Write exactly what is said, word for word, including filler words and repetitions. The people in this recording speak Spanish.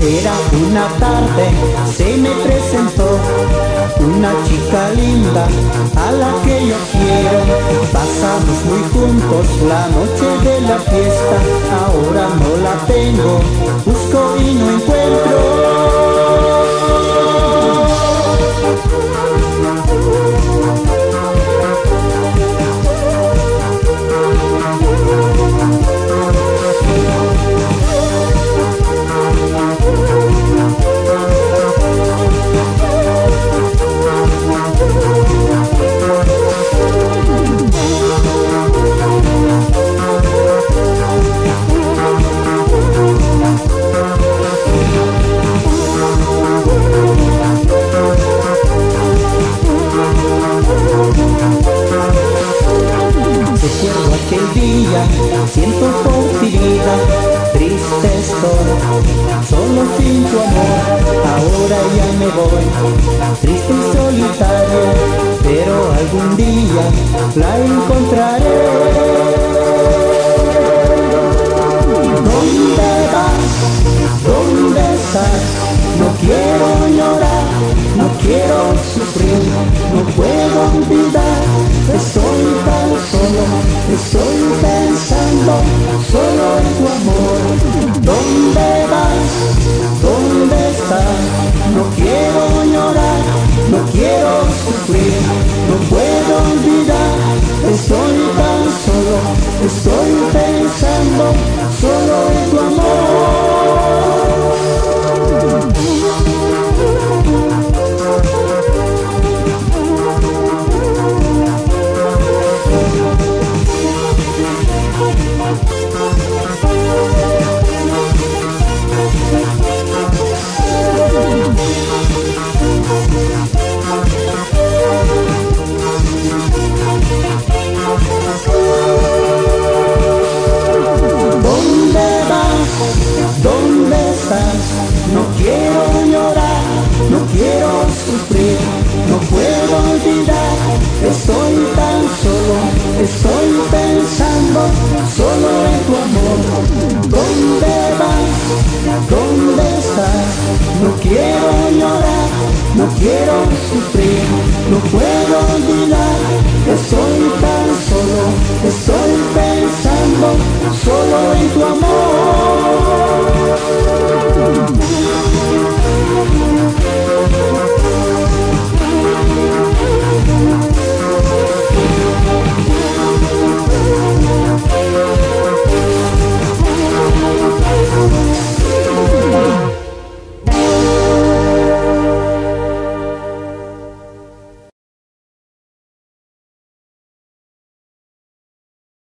Era una tarde, se me presentó una chica linda a la que yo quiero. Pasamos muy juntos la noche de la fiesta. Ahora no la tengo, busco y no encuentro. Recuerdo aquel día, siento por ti vida, triste estoy, solo sin tu amor. Ahora ya me voy, triste y solitario, pero algún día la encontraré. ¿Dónde vas? ¿Dónde estás? No quiero llorar, no quiero sufrir, no puedo olvidar. Estoy tan solo, estoy pensando solo en tu amor. ¿Dónde vas? ¿Dónde estás? No quiero llorar, no quiero sufrir, no puedo olvidar. Estoy tan solo, estoy pensando solo en tu amor. No quiero llorar, no quiero sufrir, no puedo olvidar. Estoy tan solo, estoy pensando solo en tu amor. ¿Dónde vas? ¿Dónde estás? No quiero llorar, no quiero sufrir, no puedo olvidar. Estoy tan solo, estoy pensando solo en tu amor.